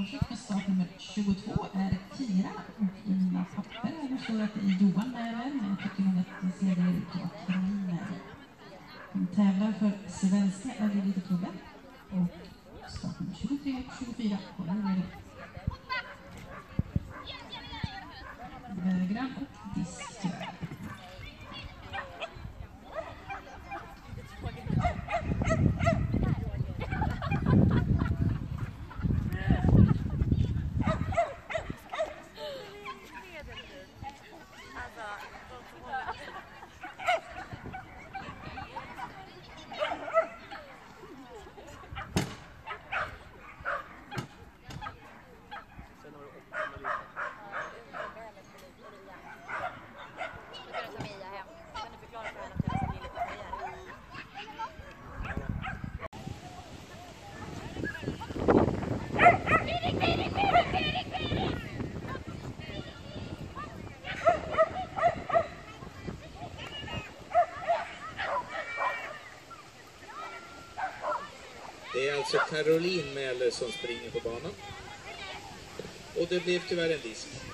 Målskytt med start nummer 22 är Kira, och i mina papper här står att det är Johan med, men jag tycker nog att det ser det ut att Caroline är. De tävlar för svenska elitklubben, och start nummer 23 och 24 håller med. Vägran och disk tyvärr. Det är alltså Caroline Mäler som springer på banan. Och det blev tyvärr en disk.